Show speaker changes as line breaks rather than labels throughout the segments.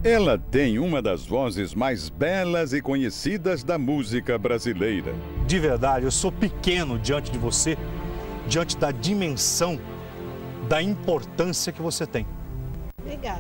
Ela tem uma das vozes mais belas e conhecidas da música brasileira.
De verdade, eu sou pequeno diante de você, diante da dimensão, da importância que você tem.
Obrigada.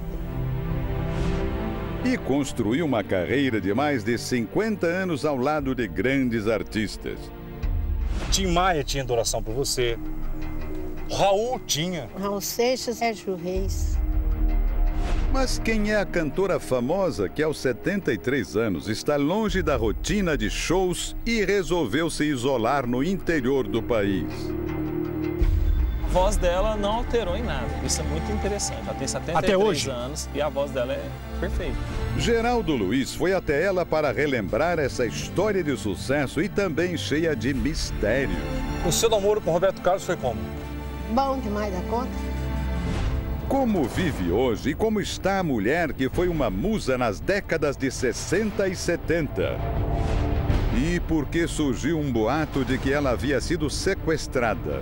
E construiu uma carreira de mais de 50 anos ao lado de grandes artistas.
Tim Maia tinha adoração por você. Raul tinha.
Raul Seixas, Sérgio Reis.
Mas quem é a cantora famosa que aos 73 anos está longe da rotina de shows e resolveu se isolar no interior do país?
A voz dela não alterou em nada. Isso é muito interessante. Ela tem 73 anos e a voz dela é perfeita.
Geraldo Luiz foi até ela para relembrar essa história de sucesso e também cheia de mistérios.
O seu namoro com Roberto Carlos foi como?
Bom demais da conta.
Como vive hoje e como está a mulher que foi uma musa nas décadas de 60 e 70? E por que surgiu um boato de que ela havia sido sequestrada?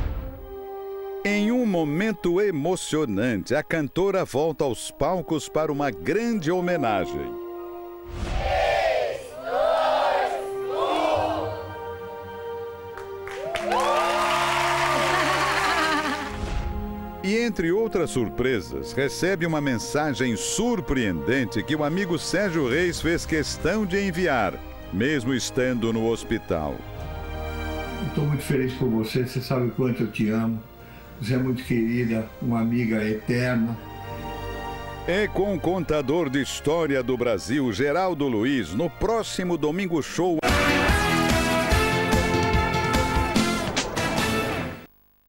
Em um momento emocionante, a cantora volta aos palcos para uma grande homenagem. E, entre outras surpresas, recebe uma mensagem surpreendente que o amigo Sérgio Reis fez questão de enviar, mesmo estando no hospital.
Estou muito feliz por você, você sabe o quanto eu te amo. Você é muito querida, uma amiga eterna.
É com o contador de história do Brasil, Geraldo Luiz, no próximo Domingo Show.